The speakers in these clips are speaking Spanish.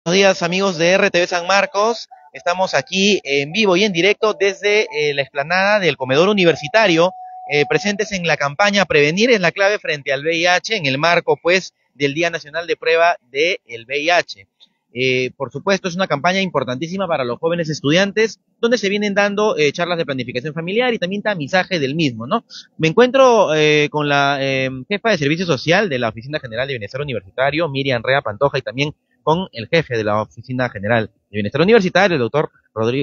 Buenos días amigos de RTV San Marcos, estamos aquí en vivo y en directo desde la explanada del comedor universitario, presentes en la campaña Prevenir es la clave frente al VIH en el marco pues del Día Nacional de Prueba del VIH. Por supuesto es una campaña importantísima para los jóvenes estudiantes donde se vienen dando charlas de planificación familiar y también tamizaje del mismo, ¿no? Me encuentro con la jefa de Servicio Social de la Oficina General de Bienestar Universitario, Miriam Rea Pantoja, y también con el jefe de la Oficina General de Bienestar Universitario, el doctor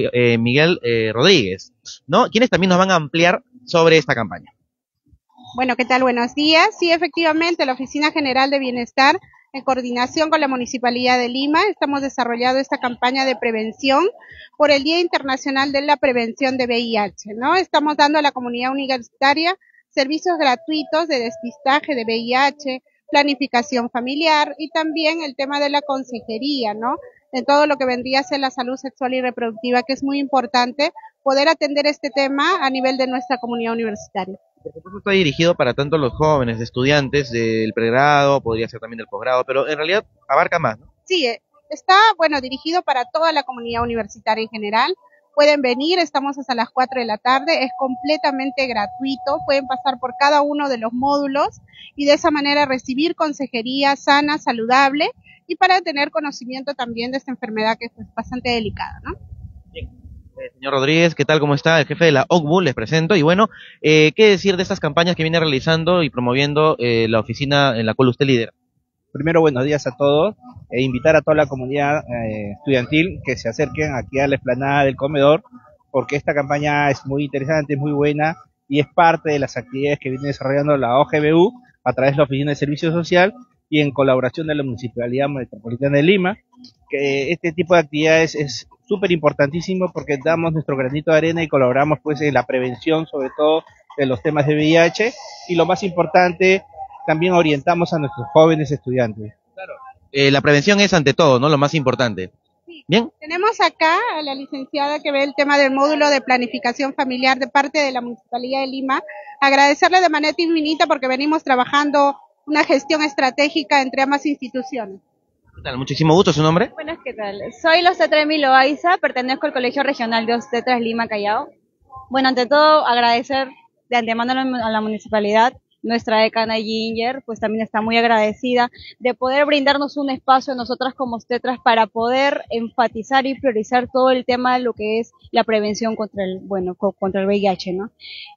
Miguel Rodríguez, ¿no? Quienes también nos van a ampliar sobre esta campaña. Bueno, ¿qué tal? Buenos días. Sí, efectivamente, la Oficina General de Bienestar, en coordinación con la Municipalidad de Lima, estamos desarrollando esta campaña de prevención por el Día Internacional de la Prevención de VIH, ¿no? Estamos dando a la comunidad universitaria servicios gratuitos de despistaje de VIH, planificación familiar y también el tema de la consejería, ¿no? En todo lo que vendría a ser la salud sexual y reproductiva, que es muy importante poder atender este tema a nivel de nuestra comunidad universitaria. Por supuesto está dirigido para tanto los jóvenes, estudiantes del pregrado, podría ser también del posgrado, pero en realidad abarca más, ¿no? Sí, está, bueno, dirigido para toda la comunidad universitaria en general. Pueden venir, estamos hasta las 4 de la tarde, es completamente gratuito, pueden pasar por cada uno de los módulos y de esa manera recibir consejería sana, saludable y para tener conocimiento también de esta enfermedad que es bastante delicada, ¿no? Bien. Señor Rodríguez, ¿qué tal? ¿Cómo está? El jefe de la OCBU, les presento. Y bueno, ¿qué decir de estas campañas que viene realizando y promoviendo la oficina en la cual usted lidera? Primero, buenos días a todos e invitar a toda la comunidad estudiantil que se acerquen aquí a la explanada del comedor, porque esta campaña es muy interesante, es muy buena y es parte de las actividades que viene desarrollando la OGBU a través de la Oficina de Servicio Social y en colaboración de la Municipalidad Metropolitana de Lima, que este tipo de actividades es súper importantísimo porque damos nuestro granito de arena y colaboramos pues en la prevención sobre todo de los temas de VIH y lo más importante, también orientamos a nuestros jóvenes estudiantes. Claro. La prevención es ante todo, ¿no? Lo más importante. Sí. Bien. Tenemos acá a la licenciada que ve el tema del módulo de planificación familiar de parte de la Municipalidad de Lima. Agradecerle de manera infinita porque venimos trabajando una gestión estratégica entre ambas instituciones. ¿Qué tal? Muchísimo gusto, ¿su nombre? Buenas, ¿qué tal? Soy la obstetra Emilio Aiza, pertenezco al Colegio Regional de Obstetras Lima Callao. Bueno, ante todo, agradecer de antemano a la municipalidad, nuestra decana Ginger, pues también está muy agradecida de poder brindarnos un espacio a nosotras como obstetras para poder enfatizar y priorizar todo el tema de lo que es la prevención contra contra el VIH, ¿no?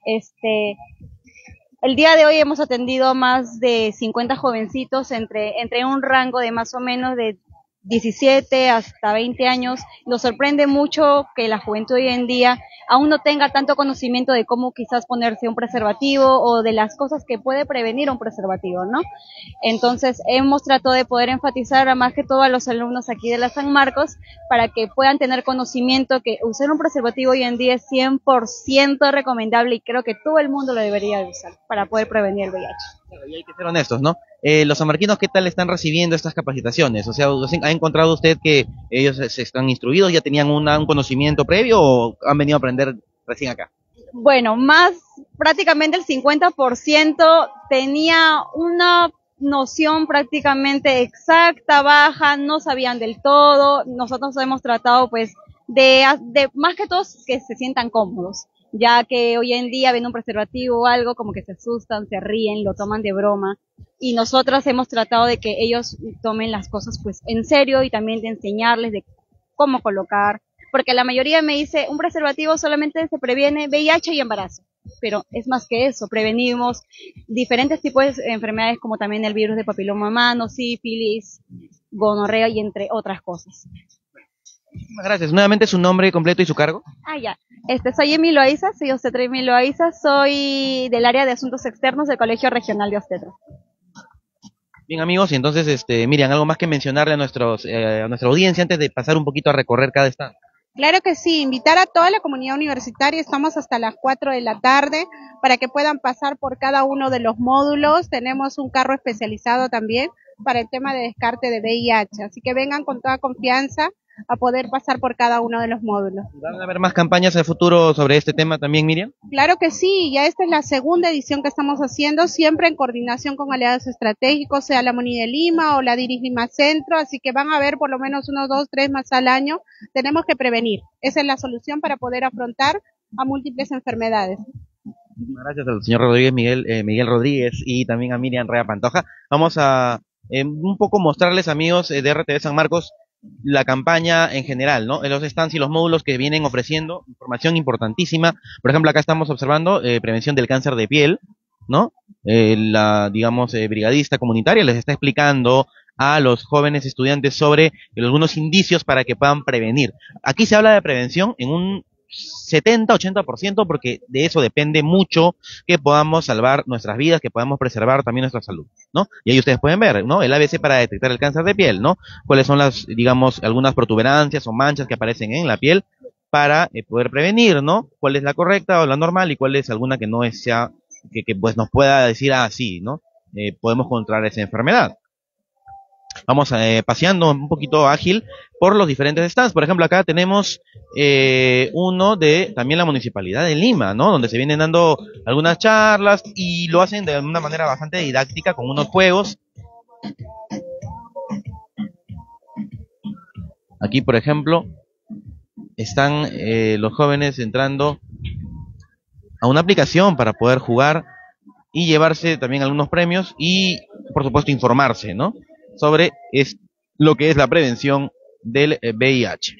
El día de hoy hemos atendido a más de 50 jovencitos entre un rango de más o menos de 17 hasta 20 años. Nos sorprende mucho que la juventud hoy en día aún no tenga tanto conocimiento de cómo quizás ponerse un preservativo o de las cosas que puede prevenir un preservativo, ¿no? Entonces hemos tratado de poder enfatizar a más que todo a los alumnos aquí de la San Marcos para que puedan tener conocimiento que usar un preservativo hoy en día es 100% recomendable y creo que todo el mundo lo debería de usar para poder prevenir el VIH. Claro, y hay que ser honestos, ¿no? Los sanmarquinos, ¿qué tal están recibiendo estas capacitaciones? O sea, ¿ha encontrado usted que ellos se están instruidos, ya tenían un conocimiento previo o han venido a aprender recién acá? Bueno, prácticamente el 50% tenía una noción prácticamente exacta, baja, no sabían del todo. Nosotros hemos tratado pues de más que todos que se sientan cómodos, ya que hoy en día ven un preservativo o algo como que se asustan, se ríen, lo toman de broma y nosotras hemos tratado de que ellos tomen las cosas pues en serio y también de enseñarles de cómo colocar, porque la mayoría me dice un preservativo solamente se previene VIH y embarazo, pero es más que eso, prevenimos diferentes tipos de enfermedades como también el virus de papiloma humano, sífilis, gonorrea y entre otras cosas. Muchísimas gracias. Nuevamente su nombre completo y su cargo. Ya. Soy Emilio Aiza, soy obstetra Emilio Aiza, soy del área de asuntos externos del Colegio Regional de Obstetras. Bien amigos, y entonces, Miriam, algo más que mencionarle a nuestra audiencia antes de pasar un poquito a recorrer cada stand. Claro que sí, invitar a toda la comunidad universitaria, estamos hasta las 4 de la tarde para que puedan pasar por cada uno de los módulos, tenemos un carro especializado también para el tema de descarte de VIH, así que vengan con toda confianza a poder pasar por cada uno de los módulos. ¿Van a haber más campañas en el futuro sobre este tema también, Miriam? Claro que sí, ya esta es la segunda edición que estamos haciendo, siempre en coordinación con aliados estratégicos, sea la MONI de Lima o la DIRIS Lima Centro, así que van a haber por lo menos 1, 2, 3 más al año. Tenemos que prevenir, esa es la solución para poder afrontar a múltiples enfermedades. Gracias al señor Rodríguez, Miguel Rodríguez, y también a Miriam Rea Pantoja. Vamos a un poco mostrarles, amigos de RTV San Marcos, la campaña en general, ¿no? En los stands y los módulos que vienen ofreciendo información importantísima. Por ejemplo, acá estamos observando prevención del cáncer de piel, ¿no? La, digamos, brigadista comunitaria les está explicando a los jóvenes estudiantes sobre algunos indicios para que puedan prevenir. Aquí se habla de prevención en un 70-80%, porque de eso depende mucho que podamos salvar nuestras vidas, que podamos preservar también nuestra salud, ¿no? Y ahí ustedes pueden ver, ¿no? El ABC para detectar el cáncer de piel, ¿no? Cuáles son las, digamos, algunas protuberancias o manchas que aparecen en la piel para poder prevenir, ¿no? Cuál es la correcta o la normal y cuál es alguna que no es sea, que pues nos pueda decir, sí, ¿no? Podemos controlar esa enfermedad. Vamos paseando un poquito ágil por los diferentes stands. Por ejemplo, acá tenemos uno de también la Municipalidad de Lima, ¿no? Donde se vienen dando algunas charlas y lo hacen de una manera bastante didáctica con unos juegos. Aquí, por ejemplo, están los jóvenes entrando a una aplicación para poder jugar y llevarse también algunos premios y, por supuesto, informarse, ¿no? Sobre lo que es la prevención del VIH.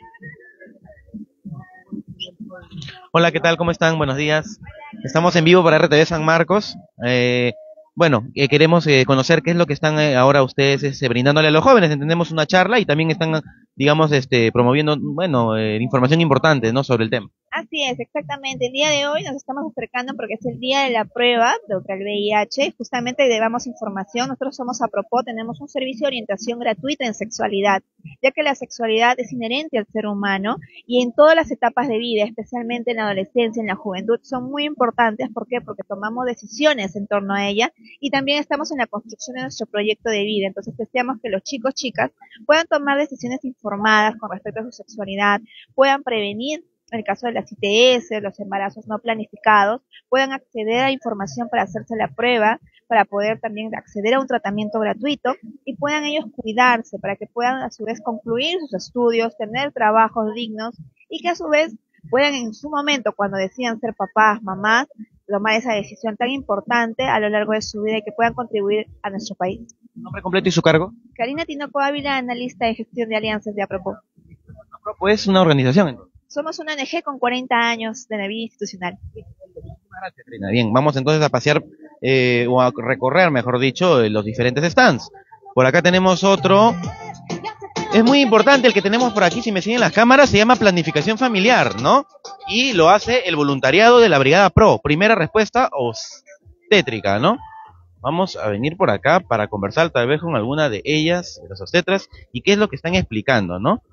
Hola, ¿qué tal? ¿Cómo están? Buenos días. Estamos en vivo para RTV San Marcos. Queremos conocer qué es lo que están ahora ustedes brindándole a los jóvenes. Entendemos una charla y también están, digamos, promoviendo, información importante, ¿no? Sobre el tema. Así es, exactamente. El día de hoy nos estamos acercando porque es el día de la prueba contra el VIH. Justamente damos información. Nosotros somos APROPO, tenemos un servicio de orientación gratuita en sexualidad, ya que la sexualidad es inherente al ser humano y en todas las etapas de vida, especialmente en la adolescencia, en la juventud, son muy importantes. ¿Por qué? Porque tomamos decisiones en torno a ella y también estamos en la construcción de nuestro proyecto de vida. Entonces deseamos que los chicos, chicas, puedan tomar decisiones informadas con respecto a su sexualidad, puedan prevenir en el caso de las ITS, los embarazos no planificados, puedan acceder a información para hacerse la prueba, para poder también acceder a un tratamiento gratuito y puedan ellos cuidarse para que puedan a su vez concluir sus estudios, tener trabajos dignos y que a su vez puedan en su momento, cuando decidan ser papás, mamás, tomar esa decisión tan importante a lo largo de su vida y que puedan contribuir a nuestro país. ¿Nombre completo y su cargo? Karina Tinoco Ávila, analista de gestión de alianzas de APROPO. APROPO es una organización, entonces. Somos una ONG con 40 años de vida institucional. Gracias, Karina. Bien, vamos entonces a pasear o a recorrer, mejor dicho, los diferentes stands. Por acá tenemos otro. Es muy importante el que tenemos por aquí, si me siguen las cámaras, se llama planificación familiar, ¿no? Y lo hace el voluntariado de la Brigada PRO, primera respuesta obstétrica, ¿no? Vamos a venir por acá para conversar tal vez con alguna de ellas, de las obstetras, y qué es lo que están explicando, ¿no?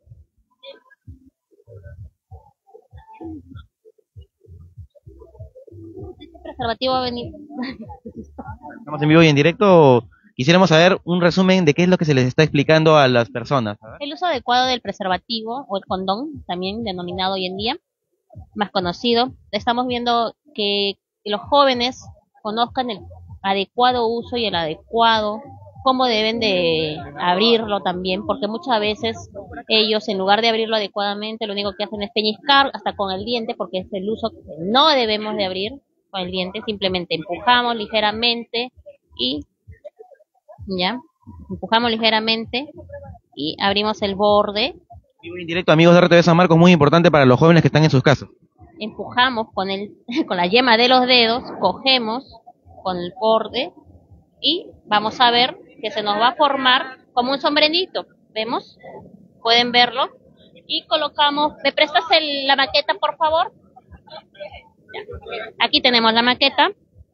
Preservativo va a venir. Estamos en vivo y en directo. Quisiéramos saber un resumen de qué es lo que se les está explicando a las personas. El uso adecuado del preservativo o el condón, también denominado hoy en día, más conocido. Estamos viendo que los jóvenes conozcan el adecuado uso y el adecuado, cómo deben de abrirlo también, porque muchas veces ellos, en lugar de abrirlo adecuadamente, lo único que hacen es peñiscar hasta con el diente, porque es el uso que no debemos de abrir con el diente. Simplemente empujamos ligeramente y ya, empujamos ligeramente y abrimos el borde. Vivo en directo, amigos de RTV San Marcos, muy importante para los jóvenes que están en sus casas. Empujamos con la yema de los dedos, cogemos con el borde y vamos a ver que se nos va a formar como un sombrerito. ¿Vemos? ¿Pueden verlo? Y colocamos, ¿me prestas la maqueta, por favor? Ya. Aquí tenemos la maqueta.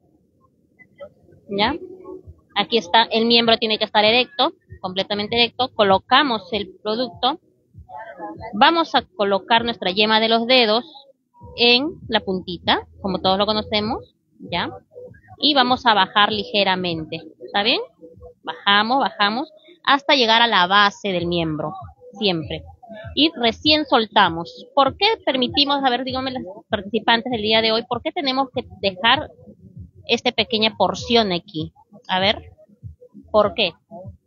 ¿Ya? Aquí está, el miembro tiene que estar erecto, completamente erecto. Colocamos el producto. Vamos a colocar nuestra yema de los dedos en la puntita, como todos lo conocemos, ¿ya? Y vamos a bajar ligeramente, ¿está bien? Bajamos, hasta llegar a la base del miembro, siempre. y recién soltamos. ¿Por qué permitimos, a ver, díganme los participantes del día de hoy, por qué tenemos que dejar esta pequeña porción aquí? A ver, ¿por qué?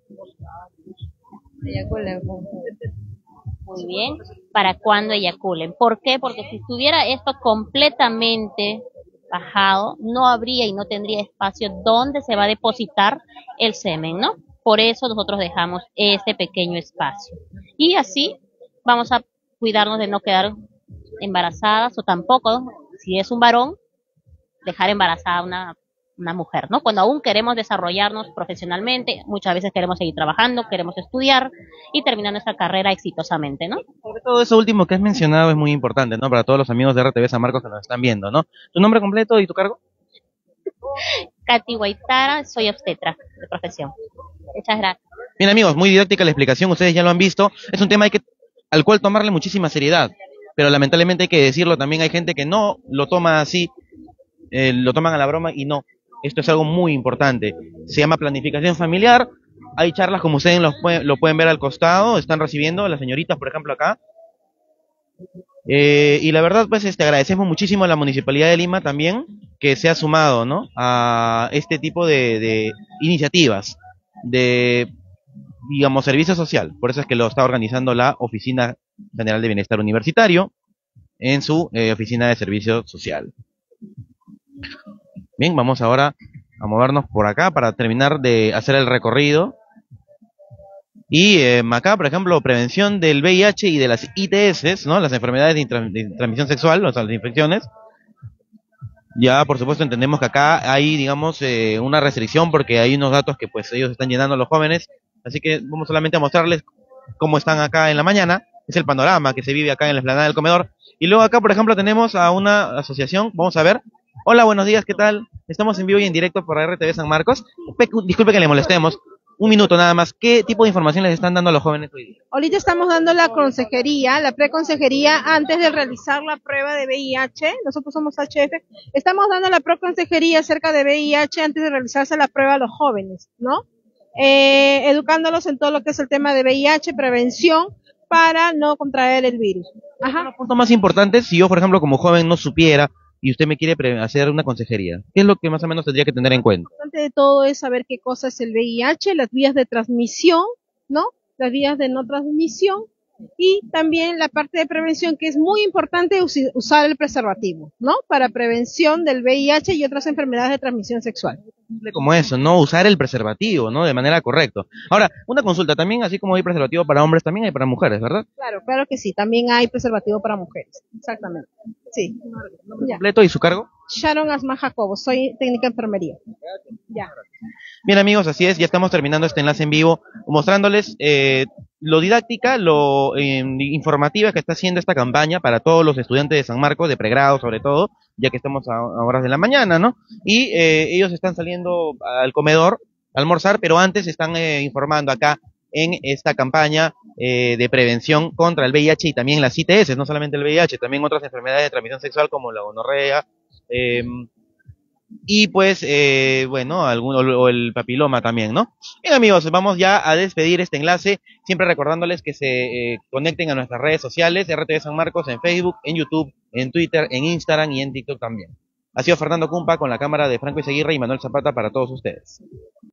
Muy bien, ¿para cuándo eyaculen? ¿Por qué? Porque si estuviera esto completamente bajado, no habría y no tendría espacio donde se va a depositar el semen, ¿no? Por eso nosotros dejamos este pequeño espacio. Y así vamos a cuidarnos de no quedar embarazadas o tampoco, si es un varón, dejar embarazada a una mujer, ¿no? Cuando aún queremos desarrollarnos profesionalmente, muchas veces queremos seguir trabajando, queremos estudiar y terminar nuestra carrera exitosamente, ¿no? Sobre todo eso último que has mencionado es muy importante, ¿no? Para todos los amigos de RTV San Marcos que nos están viendo, ¿no? ¿Tu nombre completo y tu cargo? Katy Guaitara, soy obstetra de profesión. Muchas gracias. Bien, amigos, muy didáctica la explicación, ustedes ya lo han visto. Es un tema al cual tomarle muchísima seriedad, pero lamentablemente hay que decirlo, también hay gente que no lo toma así, lo toman a la broma y no. Esto es algo muy importante. Se llama planificación familiar. Hay charlas como ustedes lo pueden ver al costado, están recibiendo las señoritas, por ejemplo, acá. Y la verdad, pues, agradecemos muchísimo a la Municipalidad de Lima también que se ha sumado, ¿no? A este tipo de iniciativas de, digamos, servicio social. Por eso es que lo está organizando la Oficina General de Bienestar Universitario en su oficina de servicio social. Bien, vamos ahora a movernos por acá para terminar de hacer el recorrido. Y acá, por ejemplo, prevención del VIH y de las ITS, ¿no? Las enfermedades de transmisión sexual, o sea, las infecciones. Ya, por supuesto, entendemos que acá hay, digamos, una restricción porque hay unos datos que pues ellos están llenando a los jóvenes. Así que vamos solamente a mostrarles cómo están acá en la mañana. Es el panorama que se vive acá en la explanada del comedor. Y luego acá, por ejemplo, tenemos a una asociación, vamos a ver. Hola, buenos días, ¿qué tal? Estamos en vivo y en directo por RTV San Marcos. Disculpe que le molestemos. Un minuto nada más. ¿Qué tipo de información les están dando a los jóvenes hoy día? Ahorita estamos dando la consejería, la preconsejería antes de realizar la prueba de VIH. Nosotros somos HF. Estamos dando la preconsejería acerca de VIH antes de realizarse la prueba a los jóvenes, ¿no? Educándolos en todo lo que es el tema de VIH, prevención, para no contraer el virus. Ajá. Los puntos más importantes, si yo, por ejemplo, como joven no supiera y usted me quiere hacer una consejería, ¿qué es lo que más o menos tendría que tener en cuenta? Lo importante de todo es saber qué cosa es el VIH, las vías de transmisión, ¿no? Las vías de no transmisión y también la parte de prevención, que es muy importante usar el preservativo, ¿no? Para prevención del VIH y otras enfermedades de transmisión sexual. Como eso, no usar el preservativo, ¿no? De manera correcta. Ahora, una consulta, también así como hay preservativo para hombres, también hay para mujeres, ¿verdad? Claro, claro que sí, también hay preservativo para mujeres, exactamente. Sí. ¿Nombre completo y su cargo? Sharon Asma Jacobo, soy técnica de enfermería. Ya. Bien, amigos, así es, ya estamos terminando este enlace en vivo, mostrándoles lo didáctica, lo informativa que está haciendo esta campaña para todos los estudiantes de San Marcos, de pregrado sobre todo, ya que estamos a horas de la mañana, ¿no? Y ellos están saliendo al comedor a almorzar, pero antes están informando acá en esta campaña de prevención contra el VIH y también las ITS, no solamente el VIH, también otras enfermedades de transmisión sexual como la gonorrea, y pues, bueno, o el papiloma también, ¿no? Bien, amigos, vamos ya a despedir este enlace, siempre recordándoles que se conecten a nuestras redes sociales, RTV San Marcos en Facebook, en YouTube, en Twitter, en Instagram y en TikTok también. Ha sido Fernando Cumpa con la cámara de Franco Izaguirre y Manuel Zapata para todos ustedes.